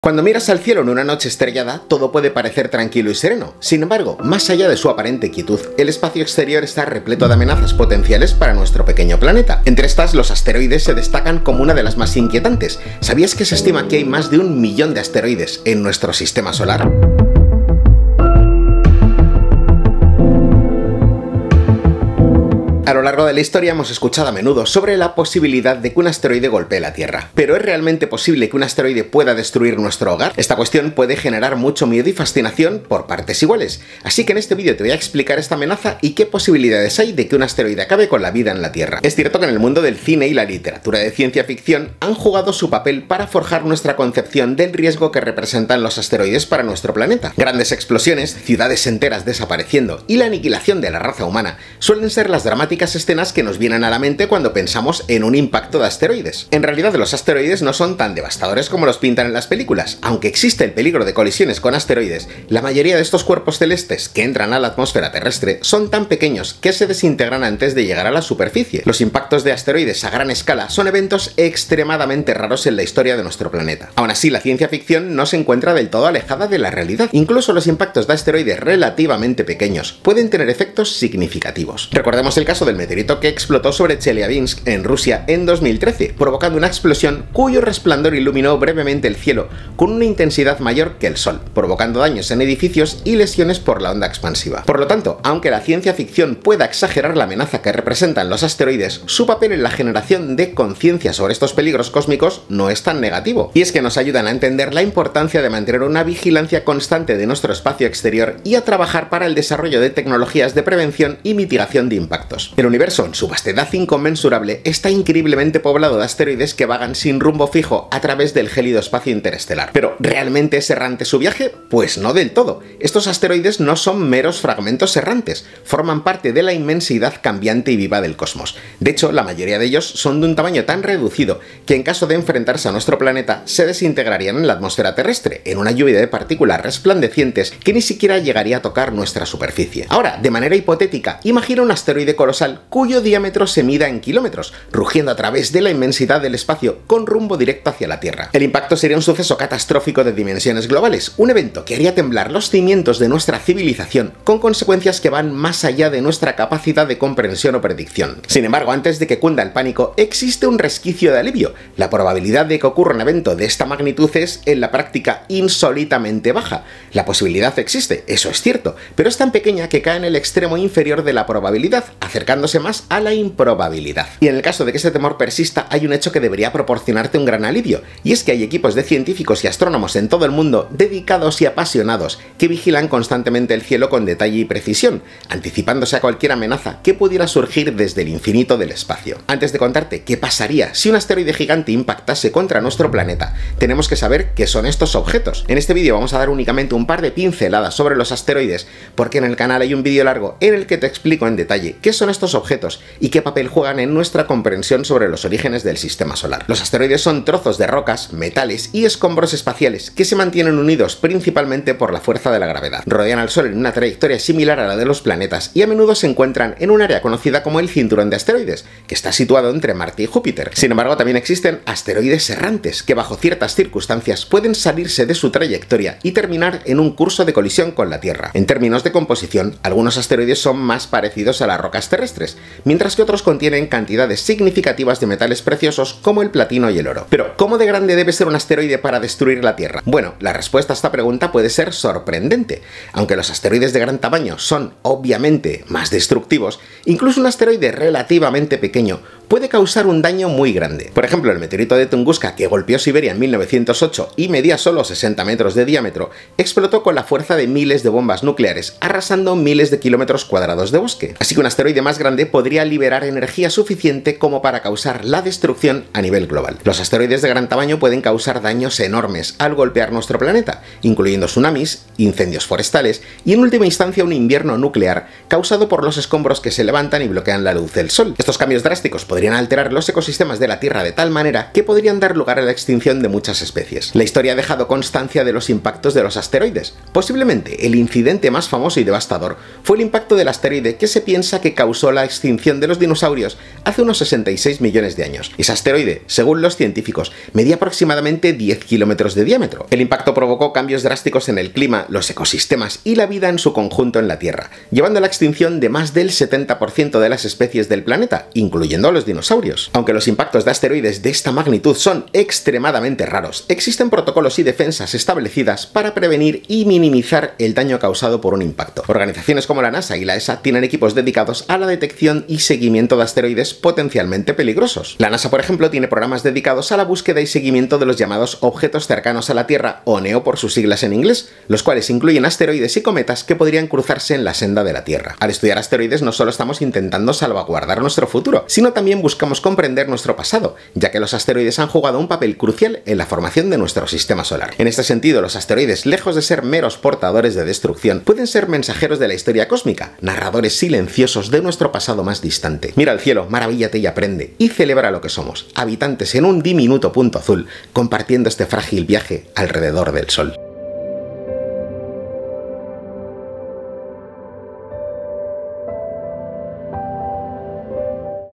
Cuando miras al cielo en una noche estrellada, todo puede parecer tranquilo y sereno. Sin embargo, más allá de su aparente quietud, el espacio exterior está repleto de amenazas potenciales para nuestro pequeño planeta. Entre estas, los asteroides se destacan como una de las más inquietantes. ¿Sabías que se estima que hay más de 1 millón de asteroides en nuestro sistema solar? A lo largo de la historia hemos escuchado a menudo sobre la posibilidad de que un asteroide golpee la Tierra. ¿Pero es realmente posible que un asteroide pueda destruir nuestro hogar? Esta cuestión puede generar mucho miedo y fascinación por partes iguales. Así que en este vídeo te voy a explicar esta amenaza y qué posibilidades hay de que un asteroide acabe con la vida en la Tierra. Es cierto que en el mundo del cine y la literatura de ciencia ficción han jugado su papel para forjar nuestra concepción del riesgo que representan los asteroides para nuestro planeta. Grandes explosiones, ciudades enteras desapareciendo y la aniquilación de la raza humana suelen ser las dramáticas escenas que nos vienen a la mente cuando pensamos en un impacto de asteroides. En realidad, los asteroides no son tan devastadores como los pintan en las películas. Aunque existe el peligro de colisiones con asteroides, la mayoría de estos cuerpos celestes que entran a la atmósfera terrestre son tan pequeños que se desintegran antes de llegar a la superficie. Los impactos de asteroides a gran escala son eventos extremadamente raros en la historia de nuestro planeta. Aún así, la ciencia ficción no se encuentra del todo alejada de la realidad. Incluso los impactos de asteroides relativamente pequeños pueden tener efectos significativos. Recordemos el caso del meteorito que explotó sobre Chelyabinsk en Rusia en 2013, provocando una explosión cuyo resplandor iluminó brevemente el cielo con una intensidad mayor que el Sol, provocando daños en edificios y lesiones por la onda expansiva. Por lo tanto, aunque la ciencia ficción pueda exagerar la amenaza que representan los asteroides, su papel en la generación de conciencia sobre estos peligros cósmicos no es tan negativo. Y es que nos ayudan a entender la importancia de mantener una vigilancia constante de nuestro espacio exterior y a trabajar para el desarrollo de tecnologías de prevención y mitigación de impactos. El universo, en su vastedad inconmensurable, está increíblemente poblado de asteroides que vagan sin rumbo fijo a través del gélido espacio interestelar. ¿Pero realmente es errante su viaje? Pues no del todo. Estos asteroides no son meros fragmentos errantes, forman parte de la inmensidad cambiante y viva del cosmos. De hecho, la mayoría de ellos son de un tamaño tan reducido que en caso de enfrentarse a nuestro planeta se desintegrarían en la atmósfera terrestre, en una lluvia de partículas resplandecientes que ni siquiera llegaría a tocar nuestra superficie. Ahora, de manera hipotética, imagina un asteroide colosal cuyo diámetro se mida en kilómetros, rugiendo a través de la inmensidad del espacio con rumbo directo hacia la Tierra. El impacto sería un suceso catastrófico de dimensiones globales, un evento que haría temblar los cimientos de nuestra civilización, con consecuencias que van más allá de nuestra capacidad de comprensión o predicción. Sin embargo, antes de que cunda el pánico, existe un resquicio de alivio. La probabilidad de que ocurra un evento de esta magnitud es, en la práctica, insólitamente baja. La posibilidad existe, eso es cierto, pero es tan pequeña que cae en el extremo inferior de la probabilidad, acercándose más a la improbabilidad. Y en el caso de que ese temor persista, hay un hecho que debería proporcionarte un gran alivio, y es que hay equipos de científicos y astrónomos en todo el mundo dedicados y apasionados que vigilan constantemente el cielo con detalle y precisión, anticipándose a cualquier amenaza que pudiera surgir desde el infinito del espacio. Antes de contarte qué pasaría si un asteroide gigante impactase contra nuestro planeta, tenemos que saber qué son estos objetos. En este vídeo vamos a dar únicamente un par de pinceladas sobre los asteroides, porque en el canal hay un vídeo largo en el que te explico en detalle qué son estos objetos y qué papel juegan en nuestra comprensión sobre los orígenes del sistema solar. Los asteroides son trozos de rocas, metales y escombros espaciales que se mantienen unidos principalmente por la fuerza de la gravedad. Rodean al Sol en una trayectoria similar a la de los planetas y a menudo se encuentran en un área conocida como el cinturón de asteroides, que está situado entre Marte y Júpiter. Sin embargo, también existen asteroides errantes que bajo ciertas circunstancias pueden salirse de su trayectoria y terminar en un curso de colisión con la Tierra. En términos de composición, algunos asteroides son más parecidos a las rocas terrestres, mientras que otros contienen cantidades significativas de metales preciosos como el platino y el oro. Pero, ¿cómo de grande debe ser un asteroide para destruir la Tierra? Bueno, la respuesta a esta pregunta puede ser sorprendente. Aunque los asteroides de gran tamaño son, obviamente, más destructivos, incluso un asteroide relativamente pequeño puede causar un daño muy grande. Por ejemplo, el meteorito de Tunguska, que golpeó Siberia en 1908 y medía solo 60 metros de diámetro, explotó con la fuerza de miles de bombas nucleares, arrasando miles de kilómetros cuadrados de bosque. Así que un asteroide más grande podría liberar energía suficiente como para causar la destrucción a nivel global. Los asteroides de gran tamaño pueden causar daños enormes al golpear nuestro planeta, incluyendo tsunamis, incendios forestales y en última instancia un invierno nuclear causado por los escombros que se levantan y bloquean la luz del Sol. Estos cambios drásticos podrían podrían alterar los ecosistemas de la Tierra de tal manera que podrían dar lugar a la extinción de muchas especies. La historia ha dejado constancia de los impactos de los asteroides. Posiblemente el incidente más famoso y devastador fue el impacto del asteroide que se piensa que causó la extinción de los dinosaurios hace unos 66 millones de años. Ese asteroide, según los científicos, medía aproximadamente 10 kilómetros de diámetro. El impacto provocó cambios drásticos en el clima, los ecosistemas y la vida en su conjunto en la Tierra, llevando a la extinción de más del 70% de las especies del planeta, incluyendo a los dinosaurios. Aunque los impactos de asteroides de esta magnitud son extremadamente raros, existen protocolos y defensas establecidas para prevenir y minimizar el daño causado por un impacto. Organizaciones como la NASA y la ESA tienen equipos dedicados a la detección y seguimiento de asteroides potencialmente peligrosos. La NASA, por ejemplo, tiene programas dedicados a la búsqueda y seguimiento de los llamados objetos cercanos a la Tierra, o NEO por sus siglas en inglés, los cuales incluyen asteroides y cometas que podrían cruzarse en la senda de la Tierra. Al estudiar asteroides no solo estamos intentando salvaguardar nuestro futuro, sino también buscamos comprender nuestro pasado, ya que los asteroides han jugado un papel crucial en la formación de nuestro sistema solar. En este sentido, los asteroides, lejos de ser meros portadores de destrucción, pueden ser mensajeros de la historia cósmica, narradores silenciosos de nuestro pasado más distante. Mira al cielo, maravíllate y aprende, y celebra lo que somos, habitantes en un diminuto punto azul, compartiendo este frágil viaje alrededor del Sol.